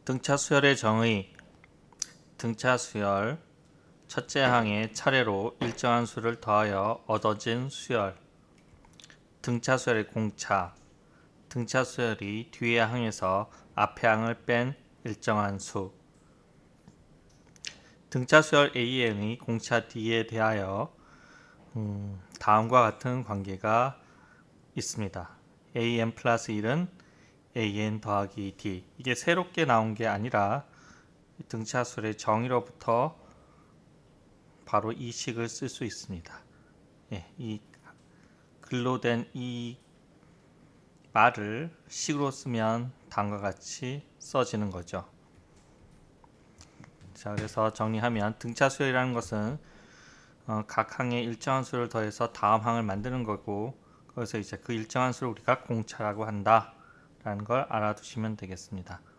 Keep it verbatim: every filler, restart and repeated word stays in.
등차 수열의 정의. 등차 수열 첫째 항에 차례로 일정한 수를 더하여 얻어진 수열. 등차 수열의 공차. 등차 수열이 뒤의 항에서 앞의 항을 뺀 일정한 수. 등차 수열 에이엔의 공차 D에 대하여 음, 다음과 같은 관계가 있습니다. 에이엔 플러스 일은 에이엔 더하기 D. 이게 새롭게 나온 게 아니라 등차 수열의 정의로부터 바로 이 식을 쓸 수 있습니다. 예, 이 글로 된 이 말을 식으로 쓰면 다음과 같이 써지는 거죠. 자, 그래서 정리하면 등차 수열이라는 것은 어, 각 항에 일정한 수를 더해서 다음 항을 만드는 거고, 거기서 이제 그 일정한 수를 우리가 공차라고 한다 라는 걸 알아두시면 되겠습니다.